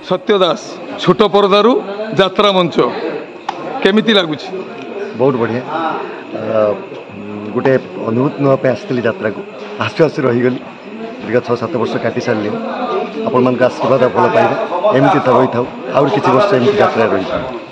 सत्य दास छोट परदारू यात्रा मंच केमिति लगुच? बहुत बढ़िया गोटे अनुभूत नापे आसती यात्रा को आसु आसु रहीगली दीर्घ 6-7 वर्ष काटी सारे आपण मान आशीर्वाद भल पाइबे एमती रही था आउ किसी वर्ष एमती यात्रा रही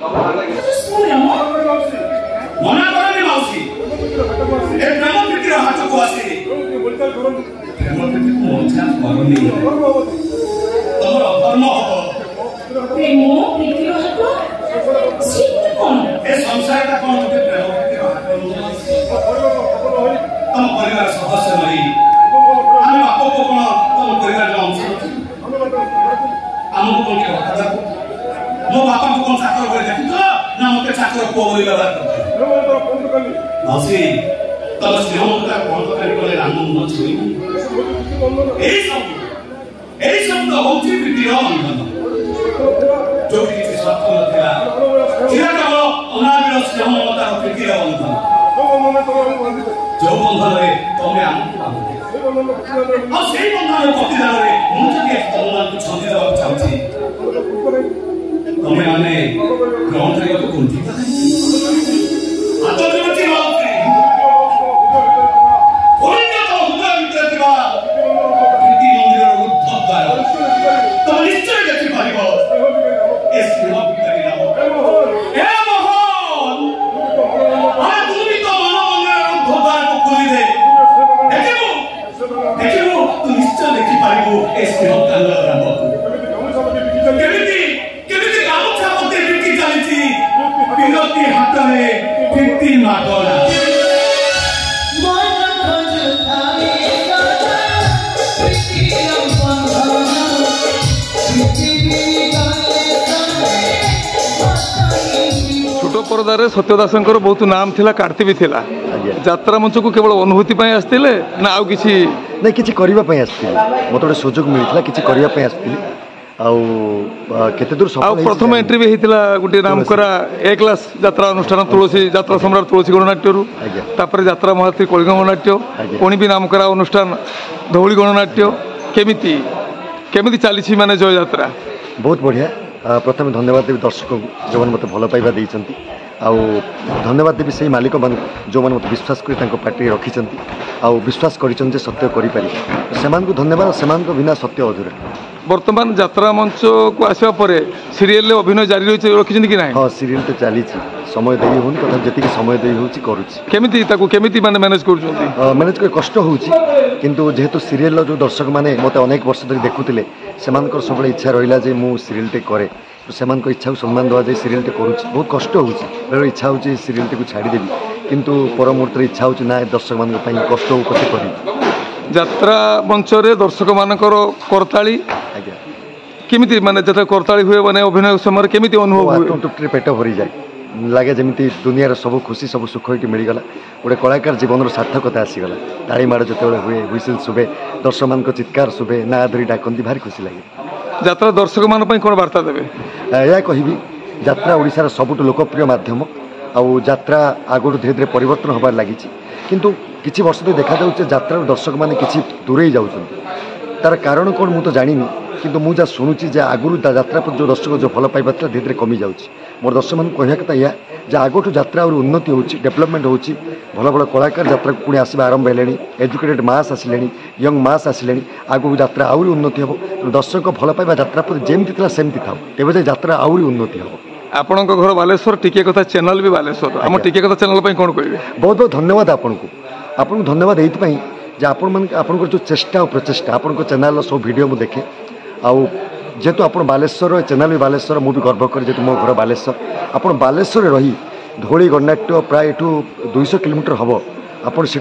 मो बापा को कौन चाकर करे देखु ना मते चाकर को बोली लगा मासी तब स्नेह मत कौन तो करी बोले राम न छुई ए सब तो होची प्रीति बंधन जो किसी स्वार्थ नथिला चिरा केवल अनाविर स्नेह मत प्रीति बंधन जो बंधन रे तमे हमको बांधे आ सेही बंधन प्रतिदान रे मु जके तमन को छंदी देबा चाहूची तमे माने ग्रहण करियो तो कोंठी आतो जमती माउती कोइना तो हुदा भीतर दिबा प्रीति मंदिर रो उद्धार तो निश्चय देखि पारिबो एस प्रेम भीतर नाम ए मोहन आ तुमी तो मन मंदिर रो उद्धार को खोली दे देखिबो तू निश्चय देखि पारिबो एस प्रेम कांगला राम विनती हाथ में प्रीति मागोला छोट परदार सत्यदासंकर बहुत नाम थिला कार्ति भी थिला यात्रा मंच को केवल अनुभूति पई आस्तिले ना आउ किछि नहीं किछि करिबा पई आस्तिले मते गोटे सुযোগ मिलितला किछि करिबा पई आस्तिले केते दूर प्रथम एंट्री भी होता गोटे नाम करा ए क्लास यात्रा अनुष्ठान तुलसी यात्रा सम्राट तुलसी गणनाट्य तापर यात्रा महाती कलिंग गणनाट्य पुणी भी नाम करा अनुष्ठान धौली गणनाट्य केमिति केमिति चली माने जो यात्रा बहुत बढ़िया प्रथम धन्यवाद देवी दर्शक जो मैंने मत भल पाइबा देइचंती आउ धन्यवाद देवी से मालिक मान जो मैंने मत विश्वास कर पार्टी रखी आउ विश्वास कर सत्य करें से धन्यवाद से बिना सत्य अधूरा वर्तमान यात्रा मंच को आसवा परे सीरियल अभिनय जारी रखी कि ना? हाँ सीरियल तो चली समय दे होनी तथा जी समय दे होची करूची केमिति ताको केमिति माने मैनेज करूछंती मैनेज कर कष्ट होची किंतु जेहेतु सीरियल जो दर्शक माने मते अनेक वर्ष धरि देखुतिले सेमानकर सब इच्छा रहिला जे मु सीरियल टे करे तो सेमानकर इच्छा को सम्मान दवा जे सीरियल टे करूची बहुत कष्ट होची बेले इच्छा होची सीरियल टे को छाडी देबी किंतु पर मुहूर्त इच्छा होची ना दर्शक मान पई कष्ट हो कते करी यात्रा मंच रे दर्शक मानकर करताली आज्ञा केमिति माने जते करताली हुए माने अभिनय समय केमिति अनुभव हुए टुकटे पेट भरी जाए लगे जमी दुनिया सब खुशी सब सुख होकर मिलगला गोटे कलाकार जीवन सार्थकता आसीगला ताली माड़ जो हुए हुइसिल शुभे दर्शक मान चित्कार शुभे ना धरी डाकती भारी खुशी लगे यात्रा दर्शक मान कौन वार्ता देवे या कहबी यात्रा ओडिशार सबुठ लोकप्रिय माध्यम आउ यात्रा आगु धीरे धीरे परिवर्तन होबार लगी किंतु किछि वर्ष धरि देखा जाउछ यात्रा दर्शक माने किछि दूरे जाउछन तार कारण कौन मु तो जानिनी किंतु मुझा शुणुची जे आगुरी यात्रा पर जो दर्शक जो भल पाइबा धीरे धीरे कमी जाऊँगी मोर दर्शक मान कहवा कथा या आगठू यात्रा और उन्नति हो डेवलपमेंट हो भल भल कलाकार यात्रा को पुणी आसवा आरंभ है एजुकेटेड मास आसिले यंग मास आसिले आगू यात्रा आहरी उन्नति हम दर्शक भल पाइबा यात्रा पर जमती सेमती था एवं यात्रा आहरी उन्नति हम आपण घर बालेश्वर टिके कथा चैनल भी बालेश्वर आम टिके कथा चैनल कौन कहे बहुत बहुत धन्यवाद आपको धन्यवाद ये आपन जो चेष्टा और प्रचेषा आपण चैनल सब वीडियो मुझे देखे आउ जेहेतु आप बालेश्वर चैनल भी बालेश्वर मुझे गर्व कर जेहेतु मो घर बालेश्वर आप बालेश्वर रही धौली गणनाट्य प्राय एठू 200 किलोमीटर हम आपड़ से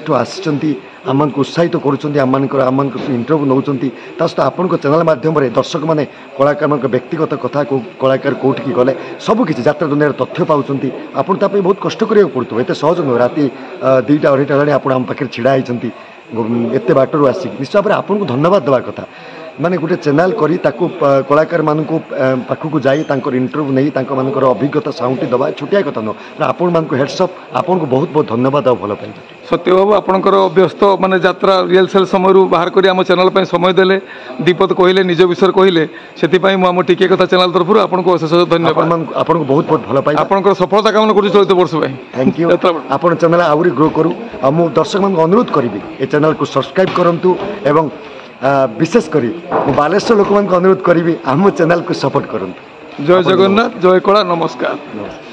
आम उत्साहित करुँच इंटरव्यू नौ सहित आपण चैनल मध्यम दर्शक मैंने कलाकार व्यक्तिगत कथा कलाकार कौटिकी गले सबकि यात्रा दुनिया तथ्य पाँच आपड़ बहुत कष्ट करा पड़ो एत सहज नुह राति 2टा 2:30 आप पाखे ढड़ा होती एत बाटर आसिक निश्चय भाव आपको धन्यवाद देवा कथा माने गोटे चैनल करी ताकू कलाकार मानकू पाखकू जाई तांकर इंटरव्यू नहीं तांकर मानकर अभिज्ञता साउंटी दबा छोटिया कथा न आपण मानकू हेड्सअप आपण को बहुत बहुत धन्यवाद आ भल पाई सत्य बाबू आपणकर व्यस्त माने यात्रा रिहर्सल समय बाहर करी आम चैनल पे समय देले दीपद कहले निज विषय कहले से आम टिके कथा चैनल तरफ आपको अशेष धन्यवाद आपको बहुत बहुत भल पाई आपणकर सफलता कामना करूँ चलित वर्ष थैंक यू आपण चैनल आहरी ग्रो करू आ मु दर्शक मान अनुरोध करी ए चैनल को सब्सक्राइब करंतु एवं विशेष करी बालेश्वर लोक मान अनुरोध करी आम चैनल को सपोर्ट करंतु। जय जगन्नाथ जय कला नमस्कार।